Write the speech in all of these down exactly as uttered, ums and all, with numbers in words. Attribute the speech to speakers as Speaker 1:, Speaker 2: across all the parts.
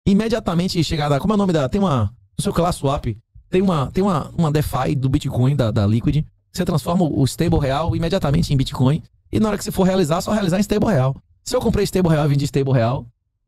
Speaker 1: imediatamente chegar, como é o nome da, tem uma, no seu Class Swap, tem uma, tem uma, uma DeFi do Bitcoin, da, da Liquid, você transforma o stable real imediatamente em Bitcoin, e na hora que você for realizar, só realizar em stable real. Se eu comprei stable real e vendi stable real,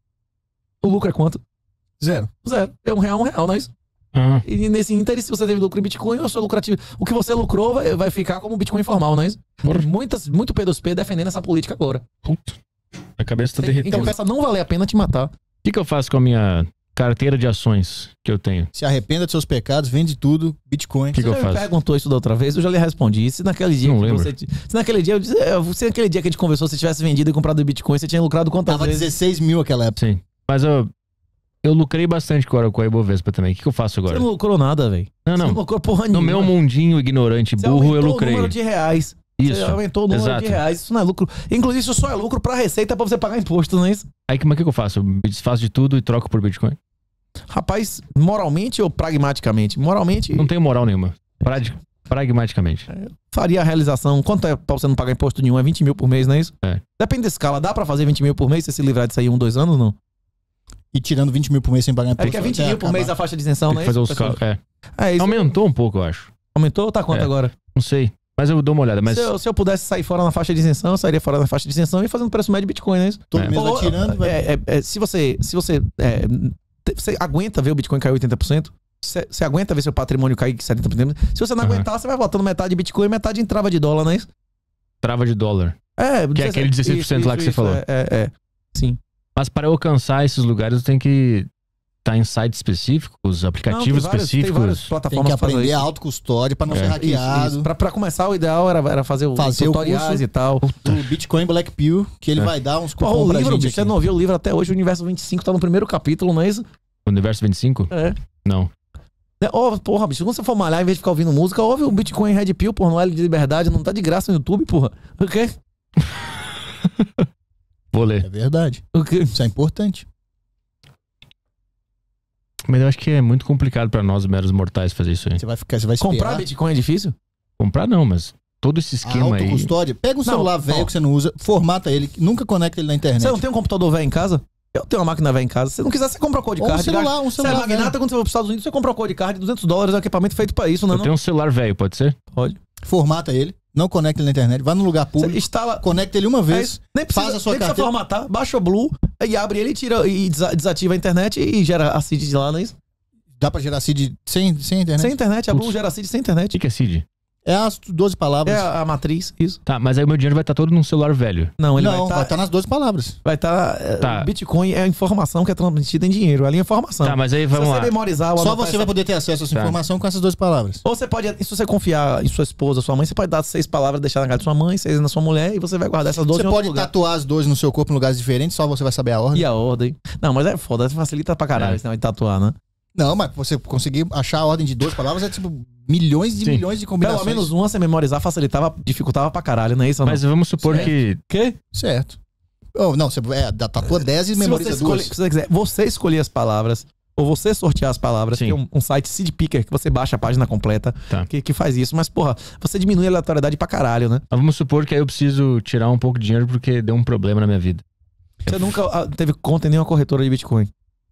Speaker 1: o lucro é quanto?
Speaker 2: Zero.
Speaker 1: Zero. É um real, um real, não é isso?
Speaker 3: Uhum.
Speaker 1: E nesse ínter, se você teve lucro em Bitcoin, o seu lucrativo, o que você lucrou vai, vai ficar como Bitcoin informal, não é isso? Muitas, muito P dois P defendendo essa política agora.
Speaker 3: Puta. A cabeça tá derretendo.
Speaker 1: Então peça não valer a pena te matar.
Speaker 3: O que, que eu faço com a minha carteira de ações que eu tenho?
Speaker 2: Se arrependa dos seus pecados, vende tudo, Bitcoin.
Speaker 3: Que
Speaker 1: Você
Speaker 3: que eu
Speaker 1: já
Speaker 3: faço?
Speaker 1: me perguntou isso da outra vez, eu já lhe respondi. Se naquele dia
Speaker 3: Não
Speaker 1: que
Speaker 3: lembro.
Speaker 1: você, se naquele dia, eu disse, é, se naquele dia que a gente conversou, você tivesse vendido e comprado Bitcoin, você tinha lucrado quantas
Speaker 2: Tava
Speaker 1: vezes?
Speaker 2: dezesseis mil aquela época.
Speaker 3: Sim. Mas eu, eu lucrei bastante agora com a Ibovespa também. O que, que eu faço agora?
Speaker 1: Você não lucrou nada, velho.
Speaker 3: Não,
Speaker 1: Você não
Speaker 3: não.
Speaker 1: lucrou porra
Speaker 3: No
Speaker 1: nenhuma.
Speaker 3: meu mundinho ignorante,
Speaker 1: Você
Speaker 3: burro, eu
Speaker 1: aumentou
Speaker 3: lucrei.
Speaker 1: o número de reais.
Speaker 3: Isso.
Speaker 1: Você aumentou o número
Speaker 3: Exato.
Speaker 1: de reais. Isso não é lucro. Inclusive, isso só é lucro pra receita pra você pagar imposto, não é isso?
Speaker 3: Aí como é que eu faço? Eu me desfaço de tudo e troco por Bitcoin?
Speaker 1: Rapaz, moralmente ou pragmaticamente? Moralmente,
Speaker 3: Não tenho moral nenhuma. Prag- Pragmaticamente.
Speaker 1: faria a realização. Quanto é pra você não pagar imposto nenhum? É vinte mil por mês, não é isso?
Speaker 3: É.
Speaker 1: Depende da escala. Dá pra fazer vinte mil por mês? Você se livrar disso aí um, dois anos, não?
Speaker 2: E tirando vinte mil por mês sem pagar
Speaker 1: É
Speaker 2: imposto.
Speaker 1: porque é vinte
Speaker 2: até
Speaker 1: mil por
Speaker 2: acabar.
Speaker 1: mês a faixa de isenção,
Speaker 3: Tem
Speaker 1: não
Speaker 3: que
Speaker 1: é
Speaker 3: fazer
Speaker 1: isso?
Speaker 3: os
Speaker 1: pessoal?
Speaker 3: cálculos. É.
Speaker 1: É isso.
Speaker 3: Aumentou um pouco, eu acho.
Speaker 1: Aumentou ou tá quanto
Speaker 3: É.
Speaker 1: agora?
Speaker 3: Não sei. Mas eu dou uma olhada. Mas
Speaker 1: Se, eu, se eu pudesse sair fora na faixa de isenção, eu sairia fora na faixa de isenção e fazendo preço médio de Bitcoin, não é isso?
Speaker 2: Todo
Speaker 3: É.
Speaker 2: mês vai
Speaker 1: Ou,
Speaker 2: tirando, vai...
Speaker 1: é, é, é, se você, se você, é, te- você aguenta ver o Bitcoin cair oitenta por cento, você, você aguenta ver seu patrimônio cair setenta por cento. Se você não
Speaker 3: Aham.
Speaker 1: aguentar, você vai botando metade de Bitcoin e metade em trava de dólar, não é isso?
Speaker 3: trava de dólar.
Speaker 1: É,
Speaker 3: Que é aquele dezesseis por cento lá que você falou.
Speaker 1: É, é, é. Sim.
Speaker 3: Mas para eu alcançar esses lugares, eu tenho que estar em sites específicos, aplicativos
Speaker 1: Não, tem várias- Tem várias
Speaker 3: específicos.
Speaker 2: Tem
Speaker 1: plataformas
Speaker 2: que
Speaker 1: pra fazer
Speaker 2: aprender a
Speaker 1: isso.
Speaker 2: autocustódia pra não
Speaker 3: É.
Speaker 2: ser
Speaker 1: Isso,
Speaker 2: hackeado.
Speaker 1: isso. Pra, pra começar, o ideal era, era fazer, o
Speaker 2: Fazer o
Speaker 1: tutoriais
Speaker 2: curso.
Speaker 1: e tal.
Speaker 2: O Bitcoin Black Pill, que ele
Speaker 3: É.
Speaker 2: vai dar uns
Speaker 1: Porra,
Speaker 2: cupom
Speaker 1: o
Speaker 2: pra
Speaker 1: livro,
Speaker 2: gente
Speaker 1: bicho, você
Speaker 2: aqui.
Speaker 1: não ouviu o livro até hoje, o Universo vinte e cinco tá no primeiro capítulo, não é isso?
Speaker 3: Universo vinte e cinco?
Speaker 1: É.
Speaker 3: Não.
Speaker 1: É, ó, porra, bicho, quando você for malhar, em vez de ficar ouvindo música, ouve o Bitcoin Red Pill, porra, no L de Liberdade, não tá de graça no YouTube, porra. O quê?
Speaker 3: Vou ler.
Speaker 2: É verdade.
Speaker 1: O quê?
Speaker 2: Isso é importante.
Speaker 3: Mas eu acho que é muito complicado para nós, meros mortais, fazer isso aí.
Speaker 2: Você vai ficar, você vai esperar.
Speaker 1: Comprar Bitcoin é difícil?
Speaker 3: Comprar não, mas todo esse
Speaker 2: A
Speaker 3: esquema aí...
Speaker 2: autocustódia. Pega o
Speaker 1: Não,
Speaker 2: celular
Speaker 1: ó.
Speaker 2: velho que você não usa, formata ele, nunca conecta ele na internet.
Speaker 1: Você não tem um computador velho em casa? Eu tenho uma máquina velha em casa. Se não quiser, você compra o code
Speaker 2: Ou um
Speaker 1: card.
Speaker 2: celular, um
Speaker 1: Você é
Speaker 2: celular
Speaker 1: magnata,
Speaker 2: velho.
Speaker 1: quando você for para os Estados Unidos, você compra o code card, duzentos dólares, é um equipamento feito pra isso, não é?
Speaker 3: Eu
Speaker 1: Não?
Speaker 3: tenho um celular velho, pode ser?
Speaker 1: Pode.
Speaker 2: Formata ele, não conecta ele na internet, vai num lugar
Speaker 1: Você
Speaker 2: público,
Speaker 1: instala...
Speaker 2: conecta ele uma
Speaker 1: É
Speaker 2: vez,
Speaker 1: isso. Nem precisa,
Speaker 2: faz a sua
Speaker 1: nem precisa
Speaker 2: carteira.
Speaker 1: formatar, baixa o Blue, e abre ele, tira e desa- desativa a internet e gera a seed de lá, não é isso?
Speaker 2: dá pra gerar seed sem, sem internet.
Speaker 1: Sem internet, a Blue
Speaker 3: Putz.
Speaker 1: gera seed sem
Speaker 3: O
Speaker 1: internet.
Speaker 3: que que é seed?
Speaker 2: É as doze
Speaker 1: É
Speaker 2: palavras.
Speaker 1: a, a matriz, isso.
Speaker 3: Tá, mas aí o meu dinheiro vai estar todo num celular velho.
Speaker 1: Não, ele
Speaker 2: não,
Speaker 1: vai
Speaker 2: vai
Speaker 1: estar...
Speaker 2: estar nas doze palavras.
Speaker 1: Vai estar.
Speaker 3: Tá.
Speaker 1: Bitcoin é a informação que é transmitida em dinheiro. Ali é informação.
Speaker 3: Tá, mas aí
Speaker 1: Se
Speaker 3: vamos
Speaker 1: você
Speaker 3: lá.
Speaker 1: memorizar ou
Speaker 2: Só
Speaker 1: anotar
Speaker 2: você
Speaker 1: essa-
Speaker 2: vai poder ter acesso a essa
Speaker 3: Tá.
Speaker 2: informação com essas doze palavras.
Speaker 1: Ou você pode, se você confiar em sua esposa, sua mãe, você pode dar seis palavras, deixar na casa de sua mãe, seis na sua mulher, e você vai guardar essas doze
Speaker 2: Você
Speaker 1: em outro
Speaker 2: pode
Speaker 1: lugar.
Speaker 2: tatuar as doze no seu corpo em lugares diferentes, só você vai saber a ordem.
Speaker 1: E a ordem. Não, mas é foda, facilita pra caralho
Speaker 3: É.
Speaker 1: esse negócio de tatuar, né?
Speaker 2: Não, mas você conseguir achar a ordem de doze palavras é tipo milhões e
Speaker 3: Sim.
Speaker 2: milhões de combinações.
Speaker 1: Pelo menos uma você memorizar facilitava, dificultava pra caralho, não é isso? ou não?
Speaker 3: Mas vamos supor
Speaker 2: Certo.
Speaker 3: que...
Speaker 1: quê?
Speaker 2: Certo. Oh, não, você é, dá- tatua dez e
Speaker 1: Se
Speaker 2: memoriza
Speaker 1: você, escolhe,
Speaker 2: duas.
Speaker 1: se você quiser, você escolher as palavras, ou você sortear as palavras,
Speaker 3: Sim.
Speaker 1: tem um, um site Seed Picker que você baixa a página completa,
Speaker 3: Tá.
Speaker 1: que, que faz isso. Mas, porra, você diminui a aleatoriedade pra caralho, né?
Speaker 3: Mas vamos supor que aí eu preciso tirar um pouco de dinheiro porque deu um problema na minha vida.
Speaker 1: Você nunca ah, teve conta em nenhuma corretora de Bitcoin.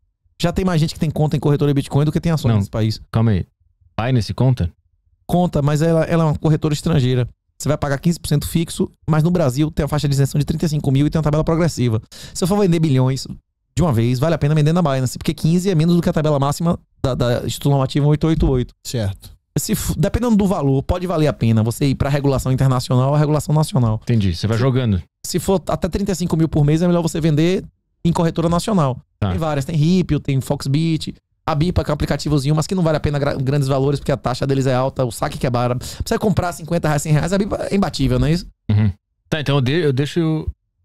Speaker 1: Já tem mais gente que tem conta em corretora de Bitcoin do que tem ações
Speaker 3: Não.
Speaker 1: nesse país.
Speaker 3: Calma aí. Binance conta?
Speaker 1: Conta, mas ela, ela é uma corretora estrangeira. Você vai pagar quinze por cento fixo, mas no Brasil tem a faixa de isenção de trinta e cinco mil e tem uma tabela progressiva. Se eu for vender bilhões de uma vez, vale a pena vender na Binance, porque quinze é menos do que a tabela máxima da, da Instituto Normativo oitocentos e oitenta e oito.
Speaker 2: Certo.
Speaker 1: Se, f- dependendo do valor, pode valer a pena você ir para regulação internacional ou regulação nacional.
Speaker 3: Entendi. Você vai jogando.
Speaker 1: Se for até trinta e cinco mil por mês, é melhor você vender em corretora nacional.
Speaker 3: Tá.
Speaker 1: Tem várias, tem Ripple, tem Foxbit, a Bipa, que é um aplicativozinho, mas que não vale a pena gra- grandes valores, porque a taxa deles é alta, o saque que é barato. Pra você comprar cinquenta reais, cem reais, a Bipa é imbatível, não é isso?
Speaker 3: Uhum. Tá, então eu, de- eu deixo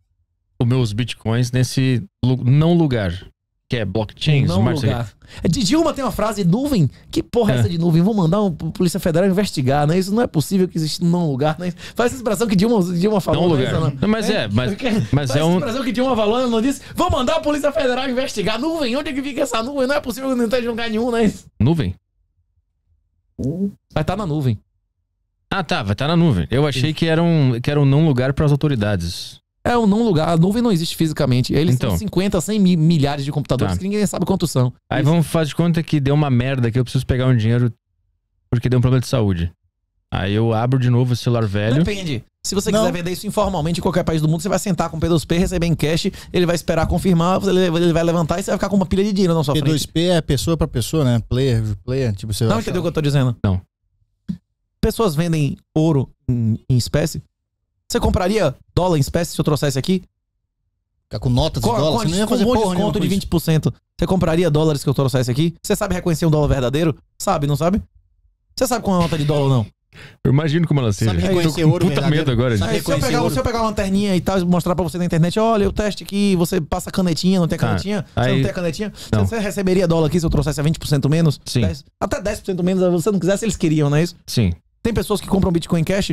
Speaker 3: os meus bitcoins nesse lu- não lugar. Que é blockchain,
Speaker 1: não
Speaker 3: smart
Speaker 1: lugar. É, de Dilma tem uma frase, nuvem? Que porra é
Speaker 3: É.
Speaker 1: essa de nuvem? Vou mandar um Polícia Federal investigar, não é isso? Não é possível que exista um não lugar, não é isso? Faz essa expressão que Dilma, Dilma falou.
Speaker 3: Não
Speaker 1: não é
Speaker 3: lugar.
Speaker 1: isso, não?
Speaker 3: Não, mas é, mas- mas
Speaker 1: Faz
Speaker 3: é
Speaker 1: essa
Speaker 3: um-
Speaker 1: expressão que Dilma falou, ela não disse, vou mandar a Polícia Federal investigar. Nuvem, onde é que fica essa nuvem? Não é possível que não esteja em lugar nenhum, não é isso?
Speaker 3: Nuvem?
Speaker 1: Vai estar na nuvem.
Speaker 3: Ah, tá, vai estar na nuvem. Eu achei que era um, que era um não lugar para as autoridades.
Speaker 1: É um não lugar. A nuvem não existe fisicamente. Eles
Speaker 3: Então.
Speaker 1: têm cinquenta, cem mi- milhares de computadores
Speaker 3: Tá.
Speaker 1: que ninguém sabe quantos são.
Speaker 3: Aí
Speaker 1: Isso.
Speaker 3: vamos fazer de conta que deu uma merda, que eu preciso pegar um dinheiro porque deu um problema de saúde. Aí eu abro de novo o celular velho.
Speaker 1: Depende. Se você
Speaker 2: Não.
Speaker 1: quiser vender isso informalmente em qualquer país do mundo, você vai sentar com o P dois P, receber em cash, ele vai esperar confirmar, ele ele vai levantar e você vai ficar com uma pilha de dinheiro na sua
Speaker 2: P
Speaker 1: frente.
Speaker 2: dois P é pessoa pra pessoa, né? Player, player. Tipo, você
Speaker 1: Não
Speaker 2: vai
Speaker 1: entendeu o que eu tô dizendo?
Speaker 3: Não.
Speaker 1: Pessoas vendem ouro em, em espécie. Você compraria dólar em espécie se eu trouxesse aqui?
Speaker 2: ficar com notas de
Speaker 1: Com,
Speaker 2: dólar.
Speaker 1: com,
Speaker 2: Você não ia
Speaker 1: com
Speaker 2: fazer
Speaker 1: um bom
Speaker 2: porra nenhuma
Speaker 1: desconto
Speaker 2: com
Speaker 1: de
Speaker 2: isso.
Speaker 1: vinte por cento. Você compraria dólares que eu trouxesse aqui? Você sabe reconhecer um dólar verdadeiro? Sabe, não sabe? Você sabe como é uma nota de dólar ou não?
Speaker 3: Eu imagino como ela seja.
Speaker 2: Sabe
Speaker 3: Eu
Speaker 2: reconhecer
Speaker 3: tô com
Speaker 2: ouro
Speaker 3: puta
Speaker 2: verdadeiro?
Speaker 3: medo agora.
Speaker 2: Sabe
Speaker 1: Aí, se, eu
Speaker 2: reconhecer
Speaker 1: pegar,
Speaker 2: ouro?
Speaker 1: se eu pegar uma lanterninha e tal, e mostrar pra você na internet, olha, o teste aqui, você passa canetinha, não tem
Speaker 3: Tá.
Speaker 1: canetinha? Você
Speaker 3: Aí-
Speaker 1: não tem a canetinha?
Speaker 3: Não.
Speaker 1: Você receberia dólar aqui se eu trouxesse a vinte por cento menos?
Speaker 3: Sim.
Speaker 1: dez até dez por cento menos, se você não quisesse, eles queriam, não é isso?
Speaker 3: Sim.
Speaker 1: Tem pessoas que compram Bitcoin Cash?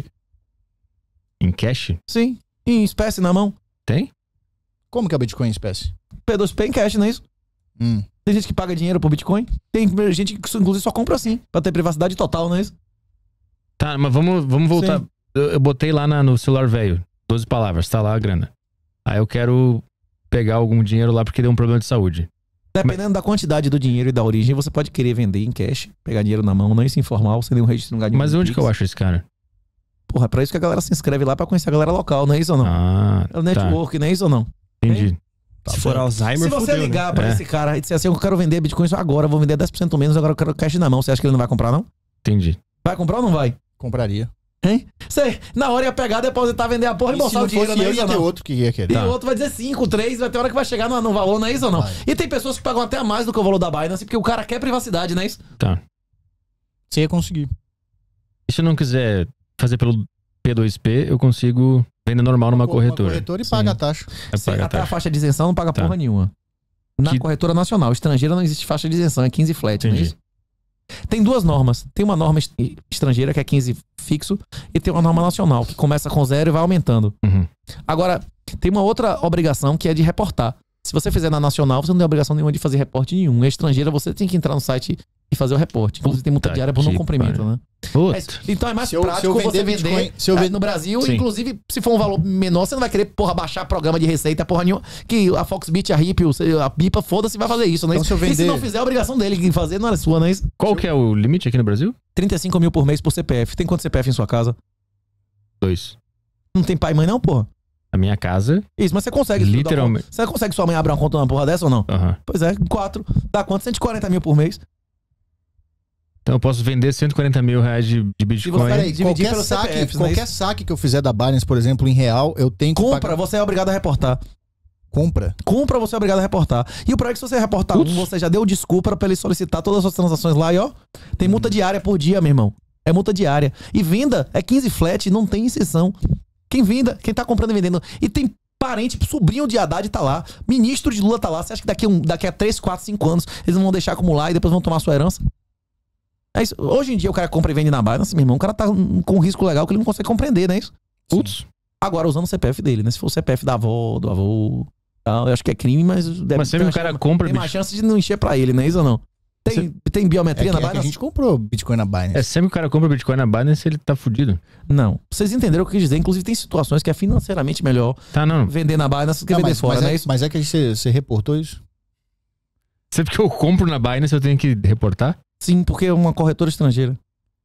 Speaker 3: Em cash?
Speaker 1: Sim. Em espécie na mão.
Speaker 3: Tem?
Speaker 2: Como que é o Bitcoin em espécie?
Speaker 1: P dois P em cash, não é isso?
Speaker 2: Hum.
Speaker 1: Tem gente que paga dinheiro pro Bitcoin. Tem gente que inclusive só compra assim, pra ter privacidade total, não é isso?
Speaker 3: Tá, mas vamos, vamos voltar.
Speaker 1: Sim.
Speaker 3: Eu, eu botei lá na- no celular velho. doze palavras, tá lá a grana. Aí eu quero pegar algum dinheiro lá porque deu um problema de saúde.
Speaker 1: Dependendo da quantidade do dinheiro e da origem, você pode querer vender em cash, pegar dinheiro na mão, não isso informal, sem nenhum registro, não ganhar
Speaker 3: Mas onde que eu acho esse cara?
Speaker 1: Porra, é pra isso que a galera se inscreve lá pra conhecer a galera local, não é isso ou não?
Speaker 3: Ah,
Speaker 1: É o network, não é isso ou não?
Speaker 3: entendi.
Speaker 4: Se for Alzheimer,
Speaker 1: Se você
Speaker 4: fudeu, né?
Speaker 1: ligar pra
Speaker 3: É.
Speaker 1: esse cara e disser assim, eu quero vender Bitcoin só agora, eu vou vender dez por cento menos, agora eu quero cash na mão, você acha que ele não vai comprar, não?
Speaker 3: Entendi.
Speaker 1: Vai comprar ou não vai?
Speaker 2: Compraria.
Speaker 1: Hein? Você, na hora ia pegar, depositar, vender a porra e
Speaker 2: E se
Speaker 1: embolsar
Speaker 2: não
Speaker 1: o dinheiro,
Speaker 2: fosse
Speaker 1: não é
Speaker 2: eu,
Speaker 1: isso
Speaker 2: ia
Speaker 1: ou
Speaker 2: ter
Speaker 1: não?
Speaker 2: outro que ia querer.
Speaker 1: E
Speaker 3: Tá.
Speaker 1: o outro vai dizer cinco, três, vai ter hora que vai chegar no, no valor, não é isso ou não?
Speaker 2: Vai.
Speaker 1: E tem pessoas que pagam até mais do que o valor da Binance, porque o cara quer privacidade, não é isso?
Speaker 3: Tá.
Speaker 2: Você ia conseguir.
Speaker 3: E se eu não quiser fazer pelo P dois P, eu consigo vender normal numa corretora.
Speaker 2: corretora e
Speaker 3: Sim.
Speaker 2: paga a taxa.
Speaker 3: É
Speaker 1: Você,
Speaker 3: pagar
Speaker 1: até a
Speaker 3: taxa.
Speaker 1: faixa de isenção não paga
Speaker 3: Tá.
Speaker 1: porra nenhuma. Na
Speaker 3: Que-
Speaker 1: corretora nacional, estrangeira não existe faixa de isenção, é quinze flat, não é
Speaker 3: Entendi.
Speaker 1: isso? Tem duas normas. Tem uma norma est- estrangeira, que é quinze fixo, e tem uma norma nacional, que começa com zero e vai aumentando.
Speaker 3: Uhum.
Speaker 1: Agora, tem uma outra obrigação, que é de reportar. Se você fizer na nacional, você não tem obrigação nenhuma de fazer reporte nenhum. Na estrangeira, você tem que entrar no site e fazer o reporte. Inclusive, tem multa
Speaker 3: Puta
Speaker 1: diária por não
Speaker 3: que
Speaker 1: cumprimento,
Speaker 3: pariu.
Speaker 1: né?
Speaker 3: Puta.
Speaker 1: É isso. Então é mais
Speaker 2: Se eu- se
Speaker 1: prático
Speaker 2: eu
Speaker 1: você
Speaker 2: vender
Speaker 1: vender
Speaker 2: Bitcoin- se eu
Speaker 1: eh,
Speaker 2: vend-
Speaker 1: no Brasil.
Speaker 3: Sim.
Speaker 1: Inclusive, se for um valor menor, você não vai querer, porra, baixar programa de receita, porra nenhuma. Que a Foxbit, a Ripple, a Pipa, foda-se, vai fazer isso, né?
Speaker 2: Então, se eu
Speaker 1: E se
Speaker 2: vender-
Speaker 1: não fizer, a obrigação dele de fazer não é sua, não é isso?
Speaker 3: Qual que é o limite aqui no Brasil?
Speaker 1: trinta e cinco mil por mês por C P F. Tem quanto C P F em sua casa?
Speaker 3: Dois.
Speaker 1: Não tem pai e mãe, não, porra?
Speaker 3: A minha casa,
Speaker 1: Isso, mas você consegue.
Speaker 3: Literalmente.
Speaker 1: Você consegue sua mãe abrir uma conta numa porra dessa ou não?
Speaker 3: aham.
Speaker 1: Pois é, quatro. Dá quanto? cento e quarenta mil por mês.
Speaker 3: Então eu posso vender cento e quarenta mil reais de, de Bitcoin.
Speaker 1: você-
Speaker 2: Peraí,
Speaker 1: dividir
Speaker 2: qualquer,
Speaker 1: pelos
Speaker 2: saque,
Speaker 1: C P Fs, não é
Speaker 2: qualquer
Speaker 1: isso?
Speaker 2: saque que eu fizer da Binance, por exemplo, em real, eu tenho que
Speaker 1: Compra,
Speaker 2: pagar.
Speaker 1: você é obrigado a reportar.
Speaker 2: Compra.
Speaker 1: Compra, você é obrigado a reportar. E o pior é que se você reportar um, você já deu desculpa pra ele solicitar todas as suas transações lá e ó, tem multa diária por dia, meu irmão. É multa diária. E venda é quinze flat, não tem exceção. Quem venda, quem tá comprando e vendendo. E tem parente, sobrinho de Haddad tá lá, ministro de Lula tá lá. Você acha que daqui, um, daqui a três, quatro, cinco anos eles não vão deixar acumular e depois vão tomar sua herança? É isso. Hoje em dia o cara compra e vende na Binance, meu irmão, o cara tá com um risco legal que ele não consegue compreender, não é isso?
Speaker 3: Putz.
Speaker 1: Agora usando o C P F dele, né? Se for o C P F da avó, do avô, tal, eu acho que é crime, mas deve
Speaker 3: Mas
Speaker 1: ter
Speaker 3: sempre
Speaker 1: uma
Speaker 3: o cara
Speaker 1: chance-
Speaker 3: compra
Speaker 1: tem mais
Speaker 3: Bitcoin.
Speaker 1: chance de não encher pra ele, não é isso ou não? Tem, tem
Speaker 2: É
Speaker 1: biometria
Speaker 2: que,
Speaker 1: na
Speaker 2: é que a
Speaker 1: Binance?
Speaker 2: gente comprou Bitcoin na Binance.
Speaker 3: É sempre que o cara compra Bitcoin na Binance, ele tá fudido.
Speaker 1: Não. Vocês entenderam o que eu quis dizer? Inclusive tem situações que é financeiramente melhor
Speaker 3: Tá, não.
Speaker 1: vender na Binance do que
Speaker 2: Não,
Speaker 1: vender
Speaker 2: mas,
Speaker 1: fora,
Speaker 2: mas
Speaker 1: não
Speaker 2: é,
Speaker 1: é isso?
Speaker 2: mas é que você, você reportou isso?
Speaker 3: Sempre que eu compro na Binance, eu tenho que reportar?
Speaker 1: Sim, porque é uma corretora estrangeira.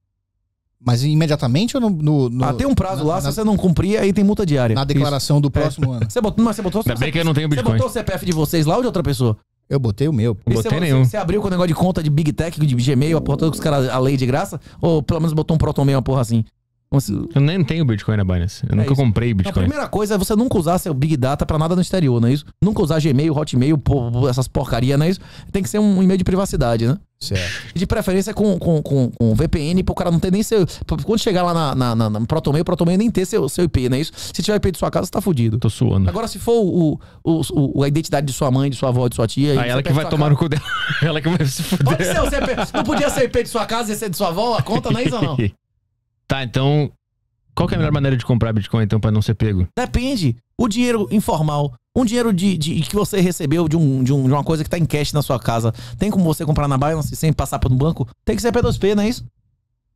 Speaker 2: Mas imediatamente ou no. no, no
Speaker 1: ah, tem um prazo
Speaker 2: na,
Speaker 1: lá,
Speaker 2: na,
Speaker 1: se você não cumprir, aí tem multa diária.
Speaker 2: na declaração do próximo ano.
Speaker 1: Você botou, mas você botou,
Speaker 3: Ainda bem que eu não tenho
Speaker 1: você
Speaker 3: Bitcoin.
Speaker 1: botou o C P F de vocês lá ou de outra pessoa?
Speaker 2: Eu botei o meu.
Speaker 3: Não
Speaker 1: E
Speaker 3: botei
Speaker 1: você,
Speaker 3: nenhum.
Speaker 1: Você abriu com o negócio de conta de Big Tech, de Gmail, aportou com os caras a lei de graça? Ou pelo menos botou um Proton uma porra assim? Como se-
Speaker 3: Eu nem tenho Bitcoin na Binance. Eu nunca
Speaker 1: isso.
Speaker 3: comprei
Speaker 1: A
Speaker 3: Bitcoin.
Speaker 1: primeira coisa é você nunca usar seu Big Data pra nada no exterior, não é isso? Nunca usar Gmail, Hotmail, pô, essas porcaria, não é isso? Tem que ser um e-mail de privacidade, né?
Speaker 2: Certo.
Speaker 1: E de preferência com, com, com, com V P N, pro cara não ter nem seu... Quando chegar lá na, na, na, na Protonmail, o Protonmail nem ter seu, seu I P, não é isso? Se tiver I P de sua casa, você tá fudido.
Speaker 3: Tô suando.
Speaker 1: Agora, se for o, o, o, a identidade de sua mãe, de sua avó, de sua tia...
Speaker 3: Aí ela que vai tomar no cu dela. Ela que vai se
Speaker 1: Pode
Speaker 3: fuder.
Speaker 1: ser o C P F. Não podia ser o I P de sua casa e ser de sua avó? A conta não é isso ou não?
Speaker 3: Tá, então... Qual que é a melhor maneira de comprar Bitcoin, então, pra não ser pego?
Speaker 1: Depende. O dinheiro informal, um dinheiro de, de, que você recebeu de, um, de, um, de uma coisa que tá em cash na sua casa, tem como você comprar na Binance sem passar por um banco? Tem que ser P dois P, não é isso?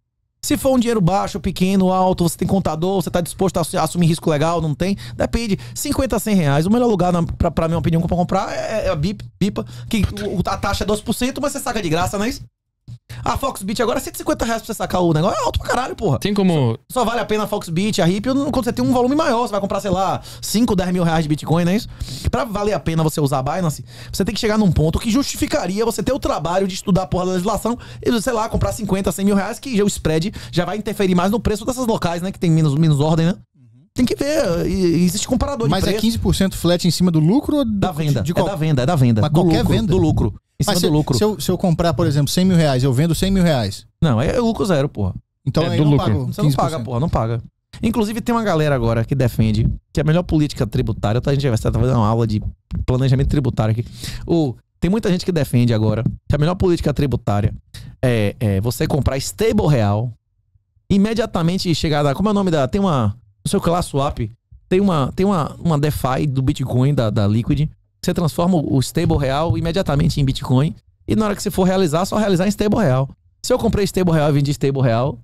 Speaker 1: Se for um dinheiro baixo, pequeno, alto, você tem contador, você tá disposto a assumir risco legal, não tem? Depende. cinquenta, cem reais. O melhor lugar, na, pra, pra minha opinião, pra comprar é, é a Bip, Bipa, que o, a taxa é doze por cento, mas você saca de graça, não é isso? A Foxbit agora é cento e cinquenta reais pra você sacar o negócio. É alto pra caralho, porra.
Speaker 3: Tem como...
Speaker 1: Só, só vale a pena a Foxbit, a Ripple, quando você tem um volume maior. Você vai comprar, sei lá, cinco, dez mil reais de Bitcoin, não é isso? Pra valer a pena você usar a Binance, você tem que chegar num ponto que justificaria você ter o trabalho de estudar a porra da legislação e, sei lá, comprar cinquenta, cem mil reais, que já o spread já vai interferir mais no preço dessas locais, né? Que tem menos, menos ordem, né? Tem que ver, e- existe comparador de
Speaker 2: Mas
Speaker 1: preço.
Speaker 2: é quinze por cento flat em cima do lucro ou do,
Speaker 1: Da venda,
Speaker 2: de
Speaker 1: é
Speaker 2: qual-
Speaker 1: da venda, é da venda.
Speaker 2: Mas
Speaker 1: do
Speaker 2: qualquer
Speaker 1: lucro,
Speaker 2: venda?
Speaker 1: Do lucro. Em cima
Speaker 2: Mas se,
Speaker 1: do lucro.
Speaker 2: se eu, se eu comprar, por exemplo, cem mil reais, eu vendo cem mil reais.
Speaker 1: Não, é lucro zero, porra.
Speaker 2: Então
Speaker 3: É
Speaker 2: aí
Speaker 3: do
Speaker 2: não
Speaker 3: lucro.
Speaker 2: pago
Speaker 1: Você não
Speaker 2: quinze por
Speaker 1: paga,
Speaker 2: cento.
Speaker 1: porra, não paga. Inclusive, tem uma galera agora que defende que a melhor política tributária, tá, a gente vai estar fazendo uma aula de planejamento tributário aqui. O, tem muita gente que defende agora que a melhor política tributária é, é você comprar stable real, imediatamente chegar da. Como é o nome da. Tem uma. No seu Class Swap, tem uma, tem uma, uma DeFi do Bitcoin, da, da Liquid. Você transforma o stable real imediatamente em Bitcoin. E na hora que você for realizar, só realizar em stable real. Se eu comprei stable real e vendi stable real,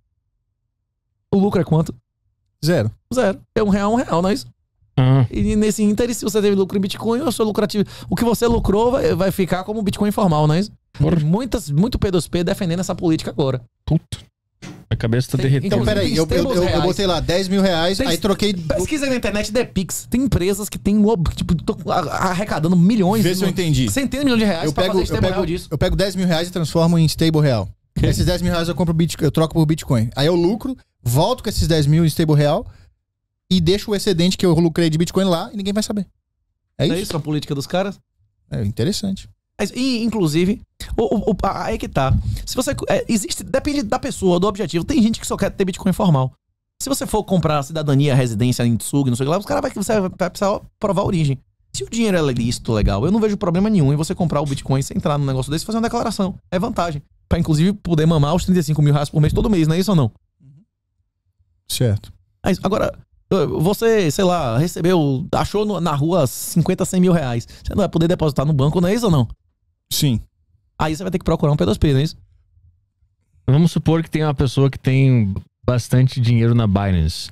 Speaker 1: o lucro é quanto?
Speaker 2: Zero.
Speaker 1: Zero. É um real, um real, não é isso?
Speaker 3: Ah,
Speaker 1: E nesse ínter, se você teve lucro em Bitcoin, o seu lucrativo, o que você lucrou vai, vai ficar como Bitcoin informal, não é isso?
Speaker 3: Porra.
Speaker 1: Muitas, muito P dois P defendendo essa política agora.
Speaker 3: puto. A cabeça tá
Speaker 1: Tem-
Speaker 3: derretendo.
Speaker 2: Então,
Speaker 1: Inclusive,
Speaker 2: peraí, eu,
Speaker 1: tem
Speaker 2: eu, eu, eu
Speaker 1: reais.
Speaker 2: botei lá dez mil reais,
Speaker 1: Tem-
Speaker 2: aí troquei...
Speaker 1: Pesquisa aí na internet The Pix. Tem empresas que têm ob- tipo, tô a- arrecadando milhões,
Speaker 2: Vê se eu entendi.
Speaker 1: centenas de milhões de reais
Speaker 2: Eu
Speaker 1: pra
Speaker 2: pego,
Speaker 1: fazer
Speaker 2: eu,
Speaker 1: stable real
Speaker 2: pego,
Speaker 1: disso.
Speaker 2: eu pego dez mil reais e transformo em stable real. Esses dez mil reais eu compro Bitcoin, eu troco por Bitcoin. Aí eu lucro, volto com esses dez mil em stable real e deixo o excedente que eu lucrei de Bitcoin lá e ninguém vai saber. É
Speaker 1: Não
Speaker 2: isso?
Speaker 1: é isso a política dos caras?
Speaker 2: É interessante.
Speaker 1: Mas, e, inclusive, o, o, o, a- aí que tá. Se você. É, existe. Depende da pessoa, do objetivo. Tem gente que só quer ter Bitcoin formal. Se você for comprar cidadania, residência em Tsug, não sei o que lá, os caras vai, você vai precisar provar a origem. Se o dinheiro é lícito, legal, eu não vejo problema nenhum em você comprar o Bitcoin, você entrar num negócio desse e fazer uma declaração. É vantagem. Pra, inclusive, poder mamar os trinta e cinco mil reais por mês todo mês, não é isso ou não?
Speaker 2: Certo.
Speaker 1: Mas, agora, você, sei lá, recebeu, achou no- na rua cinquenta, cem mil reais. Você não vai poder depositar no banco, não é isso ou não?
Speaker 2: Sim.
Speaker 1: Aí você vai ter que procurar um P dois P, não é isso?
Speaker 3: Vamos supor que tem uma pessoa que tem bastante dinheiro na Binance.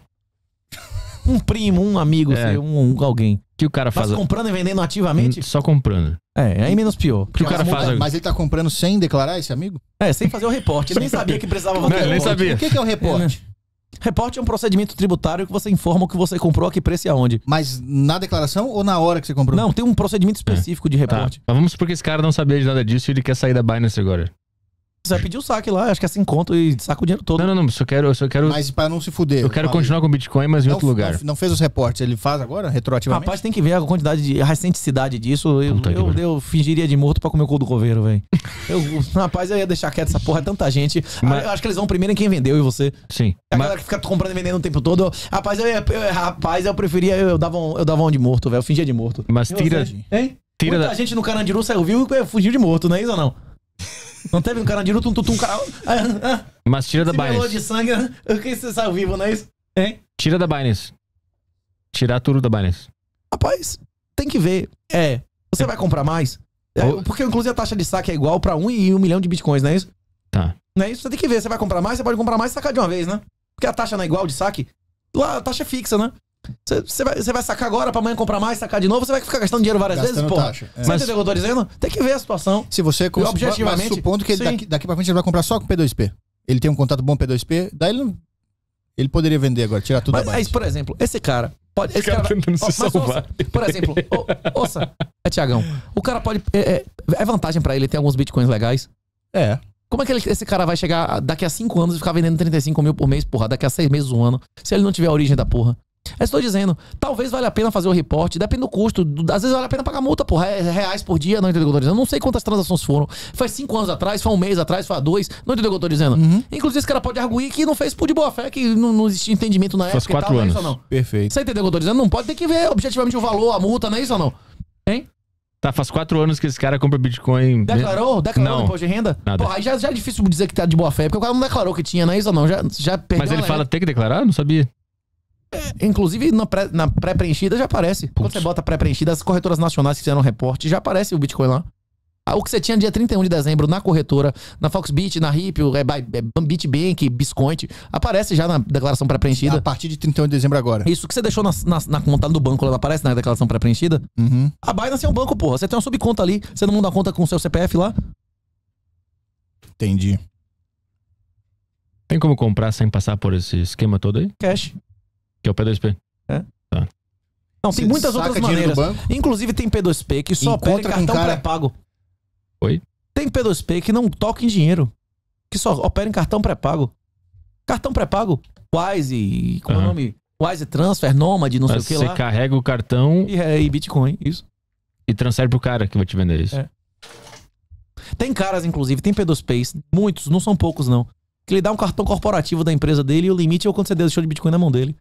Speaker 1: Um primo, um amigo,
Speaker 3: É.
Speaker 1: seu, um, um alguém.
Speaker 3: O que o cara
Speaker 1: Mas
Speaker 3: faz?
Speaker 1: comprando e vendendo ativamente?
Speaker 3: Só comprando.
Speaker 1: É, aí menos pior.
Speaker 3: O que o cara
Speaker 2: mas,
Speaker 3: faz?
Speaker 2: mas ele tá comprando sem declarar esse amigo?
Speaker 1: É, sem fazer o reporte. Ele nem sabia que precisava fazer
Speaker 3: Não,
Speaker 1: o
Speaker 3: ele nem
Speaker 1: reporte.
Speaker 3: sabia.
Speaker 2: O que, que é o reporte?
Speaker 1: Reporte é um procedimento tributário que você informa o que você comprou, a que preço e aonde.
Speaker 2: Mas na declaração ou na hora que você comprou?
Speaker 1: Não, tem um procedimento específico de
Speaker 3: Tá.
Speaker 1: reporte.
Speaker 3: Mas vamos supor que esse cara não sabia de nada disso e ele quer sair da Binance agora.
Speaker 1: Você vai pedir o saque lá, acho que é assim conto e saca o dinheiro todo.
Speaker 3: Não, não, não. Só quero, eu só quero,
Speaker 2: Mas pra não se fuder.
Speaker 3: eu quero
Speaker 2: falei.
Speaker 3: continuar com o Bitcoin, mas em
Speaker 2: Não,
Speaker 3: outro lugar.
Speaker 2: Não, não fez os reportes, ele faz agora, retroativamente?
Speaker 1: Rapaz, tem que ver a quantidade de. a recenticidade disso. Eu,
Speaker 3: Puta que
Speaker 1: eu,
Speaker 3: pariu.
Speaker 1: eu fingiria de morto pra comer o cu do coveiro, velho. Eu, rapaz, eu ia deixar quieto essa porra, é tanta gente.
Speaker 3: Mas-
Speaker 1: Eu acho que eles vão primeiro em quem vendeu e você.
Speaker 3: Sim.
Speaker 1: É a
Speaker 3: Mas,
Speaker 1: galera que fica comprando e vendendo o tempo todo. Rapaz, eu, ia- eu, rapaz, eu preferia. Eu dava um, eu dava um de morto, velho. Eu fingia de morto.
Speaker 3: mas
Speaker 1: E
Speaker 3: tira,
Speaker 1: você? Hein?
Speaker 3: tira
Speaker 1: Muita
Speaker 3: da...
Speaker 1: gente no Carandiru saiu vivo e fugiu de morto, não é isso ou não? Não teve no Carandiru, tum, tum, tum, cara. Ah, ah,
Speaker 3: Mas tira da
Speaker 1: se melou de
Speaker 3: Binance.
Speaker 1: sangue, ah, quem você saiu vivo, não é isso? Hein?
Speaker 3: Tira da Binance. Tirar tudo da Binance.
Speaker 1: Rapaz, tem que ver. É, você vai comprar mais? É,
Speaker 3: Ou-
Speaker 1: porque, inclusive, a taxa de saque é igual pra um e um milhão de bitcoins, não é isso?
Speaker 3: Tá.
Speaker 1: Não é isso? Você tem que ver. Você vai comprar mais, você pode comprar mais e sacar de uma vez, né? Porque a taxa não é igual de saque. Lá a taxa é fixa, né? Você, você, vai, você vai sacar agora pra amanhã comprar mais, sacar de novo, você vai ficar gastando dinheiro várias vezes,
Speaker 2: Gastando
Speaker 1: porra.
Speaker 2: taxa, é.
Speaker 1: Você
Speaker 3: Mas-
Speaker 1: entendeu o que eu tô dizendo? Tem que ver a situação.
Speaker 2: Se você... cons-
Speaker 1: objetivamente,
Speaker 2: mas supondo que ele
Speaker 1: sim.
Speaker 2: daqui, daqui pra frente ele vai comprar só com P dois P. Ele tem um contato bom P dois P, daí ele não... Ele poderia vender agora, tirar tudo
Speaker 1: Mas,
Speaker 2: da
Speaker 1: mas,
Speaker 2: base.
Speaker 1: por exemplo, esse cara pode. Esse
Speaker 3: cara
Speaker 1: cara,
Speaker 3: tentando se
Speaker 1: Ó, mas
Speaker 3: salvar.
Speaker 1: ouça, por exemplo, ô, ouça, é Tiagão. O cara pode. É, é, é vantagem pra ele ter alguns bitcoins legais.
Speaker 2: É.
Speaker 1: Como é que ele- esse cara vai chegar daqui a cinco anos e ficar vendendo trinta e cinco mil por mês, porra? Daqui a seis meses, um ano, se ele não tiver a origem da porra. Eu estou dizendo, talvez valha a pena fazer o reporte, depende do custo. do- Às vezes vale a pena pagar multa, porra. É reais por dia, não entendeu o que eu tô dizendo? Eu não sei quantas transações foram. Foi cinco anos atrás, foi um mês atrás, foi há dois. Não entendeu o que eu tô dizendo?
Speaker 2: Uhum.
Speaker 1: Inclusive, esse cara pode arguir que não fez por de boa fé, que não, não existia entendimento na
Speaker 3: Faz
Speaker 1: época e tal,
Speaker 3: quatro
Speaker 1: não é isso
Speaker 3: anos.
Speaker 1: ou não?
Speaker 2: Perfeito.
Speaker 1: Você entendeu o que eu tô dizendo? Não pode ter que ver objetivamente o valor, a multa, não é isso ou não? Hein?
Speaker 3: Tá, faz quatro anos que esse cara compra Bitcoin.
Speaker 1: Declarou? Declarou
Speaker 3: Não.
Speaker 1: no imposto de renda?
Speaker 3: Nada.
Speaker 1: Pô, aí já, já é difícil dizer que tá de boa fé, porque o cara não declarou que tinha, não é isso ou não? Já, já perdeu
Speaker 3: Mas ele
Speaker 1: a
Speaker 3: fala
Speaker 1: lei.
Speaker 3: tem que declarar? Não sabia.
Speaker 1: Inclusive, na pré- na pré-preenchida já aparece. Quando
Speaker 3: Putz.
Speaker 1: você bota pré-preenchida, as corretoras nacionais que fizeram reporte, já aparece o Bitcoin lá. O que você tinha dia trinta e um de dezembro na corretora, na Foxbit, na Ripple, é, é, BitBank, Biscoint, aparece já na declaração pré-preenchida.
Speaker 2: A partir de trinta e um de dezembro agora.
Speaker 1: Isso que você deixou na, na, na conta do banco, ela não aparece na declaração pré-preenchida?
Speaker 2: Uhum.
Speaker 1: A Binance é um banco, porra. Você tem uma subconta ali, você não muda a conta com o seu C P F lá?
Speaker 2: Entendi.
Speaker 3: Tem como comprar sem passar por esse esquema todo aí?
Speaker 1: Cash.
Speaker 3: Que é o P dois P.
Speaker 1: É.
Speaker 3: Tá.
Speaker 1: Não, tem
Speaker 2: Você
Speaker 1: muitas
Speaker 2: saca
Speaker 1: outras
Speaker 2: dinheiro do
Speaker 1: maneiras.
Speaker 2: banco?
Speaker 1: Inclusive tem P dois P que só opera em
Speaker 2: Encontra com
Speaker 1: cartão
Speaker 2: cara-
Speaker 1: pré-pago.
Speaker 3: Oi?
Speaker 1: Tem P dois P que não toca em dinheiro. Que só opera em cartão pré-pago. Cartão pré-pago. Wise, como é o
Speaker 3: Aham.
Speaker 1: nome? Wise Transfer, Nomad, não sei
Speaker 3: Mas
Speaker 1: o que
Speaker 3: você
Speaker 1: lá.
Speaker 3: carrega o cartão
Speaker 1: E, é, e Bitcoin, isso.
Speaker 3: e transfere pro cara que vai te vender isso.
Speaker 1: É. Tem caras, inclusive, tem P dois Ps, muitos, não são poucos não, que ele dá um cartão corporativo da empresa dele e o limite é quando você deixou de Bitcoin na mão dele.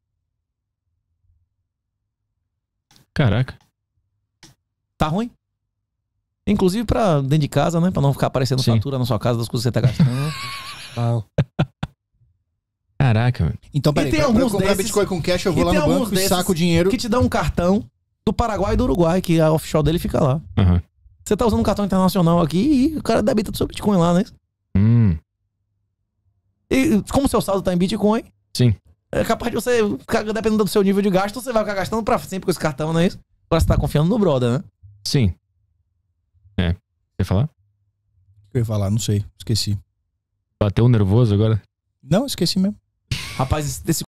Speaker 3: Caraca.
Speaker 1: Tá ruim? Inclusive pra dentro de casa, né? Pra não ficar aparecendo
Speaker 3: Sim.
Speaker 1: fatura na sua casa das coisas que você tá gastando.
Speaker 4: Ah,
Speaker 3: Caraca, mano.
Speaker 2: Então, peraí,
Speaker 1: E tem
Speaker 2: pra, pra eu
Speaker 1: alguns
Speaker 2: comprar
Speaker 1: desses-
Speaker 2: Bitcoin com cash, eu vou
Speaker 1: e
Speaker 2: lá
Speaker 1: tem
Speaker 2: no
Speaker 1: alguns
Speaker 2: banco e
Speaker 1: desses
Speaker 2: saco o dinheiro.
Speaker 1: Que te dá um cartão do Paraguai e do Uruguai, que a offshore dele fica lá.
Speaker 3: Aham.
Speaker 1: Você tá usando um cartão internacional aqui e o cara debita do seu Bitcoin lá, né?
Speaker 3: Hum.
Speaker 1: E como o seu saldo tá em Bitcoin,
Speaker 3: Sim.
Speaker 1: é capaz de você, ficar- dependendo do seu nível de gasto, você vai ficar gastando pra sempre com esse cartão, não é isso? Agora você tá confiando no brother, né?
Speaker 3: Sim. É. Quer falar?
Speaker 2: Eu ia falar, não sei, esqueci.
Speaker 3: Bateu um nervoso agora?
Speaker 2: Não, esqueci mesmo.
Speaker 1: Rapaz, esse, esse